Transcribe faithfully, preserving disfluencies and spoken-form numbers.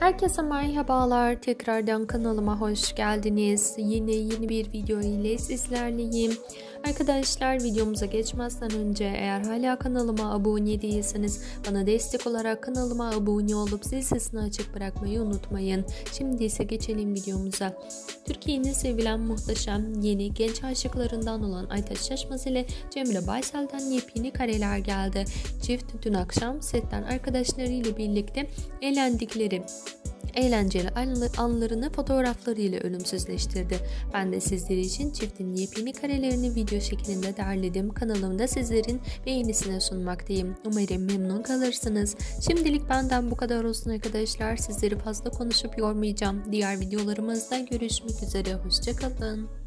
Herkese merhabalar. Tekrardan kanalıma hoş geldiniz. Yine yeni bir video ile sizlerleyim. Arkadaşlar, videomuza geçmezden önce eğer hala kanalıma abone değilseniz bana destek olarak kanalıma abone olup zil sesini açık bırakmayı unutmayın. Şimdi ise geçelim videomuza. Türkiye'nin sevilen muhteşem yeni genç aşıklarından olan Aytaç Şaşmaz ile Cemre Baysel'den yepyeni kareler geldi. Çift dün akşam setten arkadaşlarıyla birlikte eğlendikleri eğlenceli anlarını fotoğraflarıyla ölümsüzleştirdi. Ben de sizler için çiftin yepyeni karelerini video şeklinde derledim. Kanalımda sizlerin beğenisine sunmaktayım. Umarım memnun kalırsınız. Şimdilik benden bu kadar olsun arkadaşlar. Sizleri fazla konuşup yormayacağım. Diğer videolarımızda görüşmek üzere. Hoşça kalın.